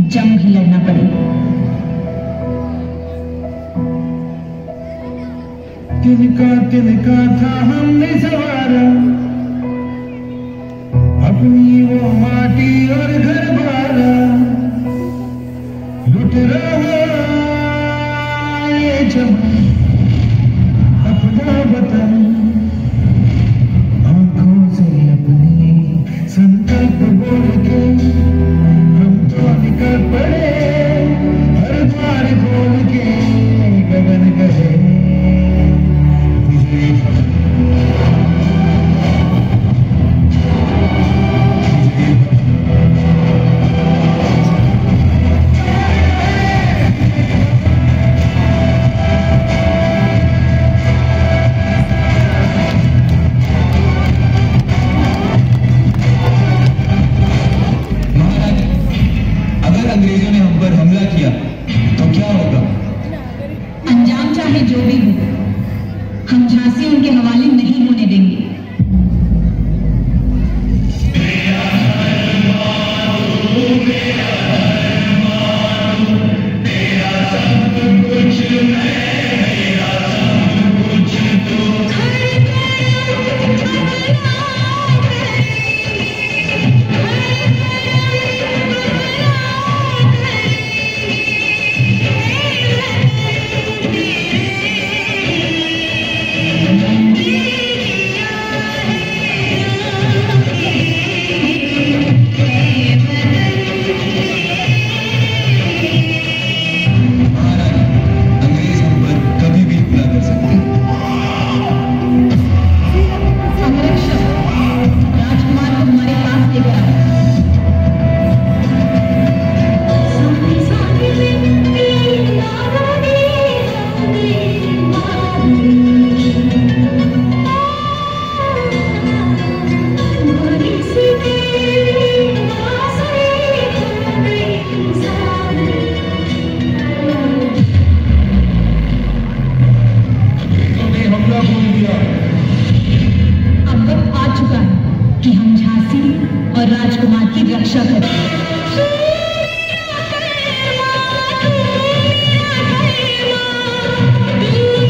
जंग भी लड़ना पड़े। तिनका था हमने सवारा, अपनी वो माटी और घर बारा, लुट रहा ये जहां अपना वतन, आंखों से अपनी संकल्प बोल के हम तो निकल पड़े, हर द्वार खोल के गगन गए। अंग्रेजों ने हम पर हमला किया तो क्या होगा? अंजाम चाहे जो भी हो, हम झांसी उनके हवाले नहीं होने देंगे। कि हम झांसी और राजकुमार की रक्षा करें।